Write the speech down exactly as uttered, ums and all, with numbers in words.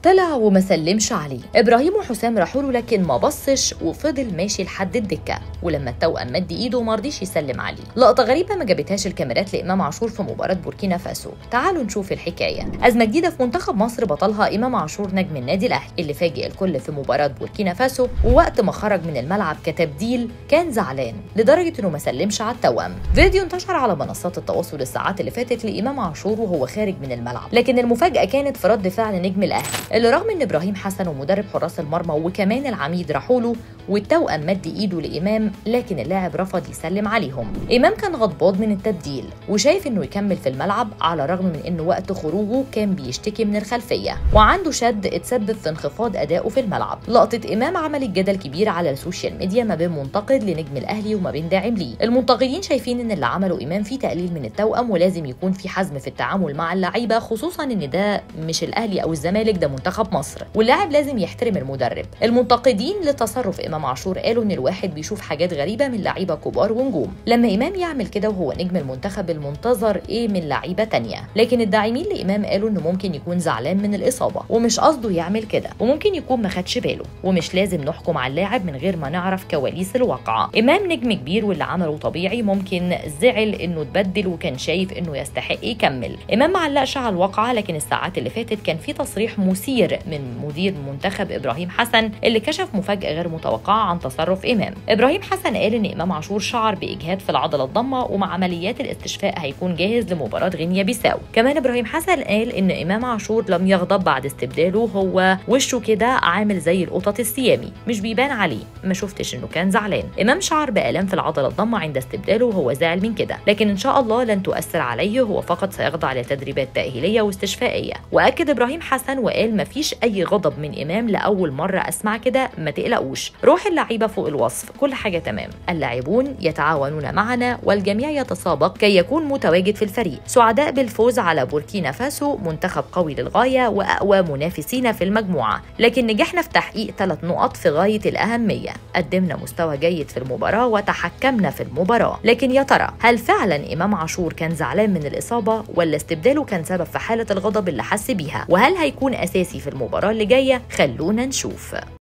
طلع وما سلمش عليه. ابراهيم وحسام راحوا له لكن ما بصش وفضل ماشي لحد الدكه، ولما التوأم مد ايده ما رضيش يسلم عليه. لقطه غريبه ما جابتهاش الكاميرات لامام عاشور في مباراه بوركينا فاسو. تعالوا نشوف الحكايه. ازمه جديده في منتخب مصر بطلها امام عاشور نجم النادي الاهلي اللي فاجئ الكل في مباراه بوركينا فاسو، ووقت ما خرج من الملعب كتبديل كان زعلان لدرجه انه ما سلمش على التوأم. فيديو انتشر على منصات التواصل الساعات اللي فاتت لامام عاشور وهو خارج من الملعب، لكن المفاجاه كانت في رد فعل نجم الاهلي اللي رغم ان ابراهيم حسن ومدرب حراس المرمى وكمان العميد راحوا له والتوأم مد ايده لامام، لكن اللاعب رفض يسلم عليهم. امام كان غضبان من التبديل وشايف انه يكمل في الملعب على الرغم من انه وقت خروجه كان بيشتكي من الخلفيه وعنده شد اتسبب في انخفاض ادائه في الملعب. لقطه امام عملت جدل كبير على السوشيال ميديا ما بين منتقد لنجم الاهلي وما بين داعم ليه. المنتقدين شايفين ان اللي عمله امام فيه تقليل من التوأم ولازم يكون في حزم في التعامل مع اللعيبه، خصوصا ان ده مش الاهلي او الزمالك، ده منتخب مصر واللاعب لازم يحترم المدرب. المنتقدين لتصرف امام عاشور قالوا ان الواحد بيشوف حاجات غريبه من لعيبه كبار ونجوم. لما امام يعمل كده وهو نجم المنتخب المنتظر ايه من لعيبه تانية، لكن الداعمين لامام قالوا انه ممكن يكون زعلان من الاصابه ومش قصده يعمل كده، وممكن يكون ما خدش باله، ومش لازم نحكم على اللاعب من غير ما نعرف كواليس الواقعه. امام نجم كبير واللي عمله طبيعي، ممكن زعل انه اتبدل وكان شايف انه يستحق يكمل. امام ما علقش على الواقعه، لكن الساعات اللي فاتت كان في تصريح مثير من مدير منتخب ابراهيم حسن اللي كشف مفاجاه غير متوقعه عن تصرف امام. ابراهيم حسن قال ان امام عاشور شعر باجهاد في العضله الضمه ومع عمليات الاستشفاء هيكون جاهز لمباراه غينيا بيساو. كمان ابراهيم حسن قال ان امام عاشور لم يغضب بعد استبداله، هو وشه كده عامل زي القطط السيامي مش بيبان عليه، ما شفتش انه كان زعلان. امام شعر بالام في العضله الضمه عند استبداله وهو زعل من كده، لكن ان شاء الله لن تؤثر عليه، هو فقط سيخضع لتدريبات تاهيليه واستشفائيه. واكد ابراهيم حسن وقال ما فيش اي غضب من امام، لاول مره اسمع كده، ما تقلقوش، روح اللعيبه فوق الوصف، كل حاجه تمام، اللاعبون يتعاونون معنا والجميع يتسابق كي يكون متواجد في الفريق. سعداء بالفوز على بوركينا فاسو، منتخب قوي للغايه واقوى منافسين في المجموعه، لكن نجحنا في تحقيق ثلاث نقط في غايه الاهميه، قدمنا مستوى جيد في المباراه وتحكمنا في المباراه. لكن يا ترى هل فعلا امام عاشور كان زعلان من الاصابه ولا استبداله كان سبب في حاله الغضب اللي حس بيها؟ وهل هيكون اساسي في المباراه اللي جايه؟ خلونا نشوف.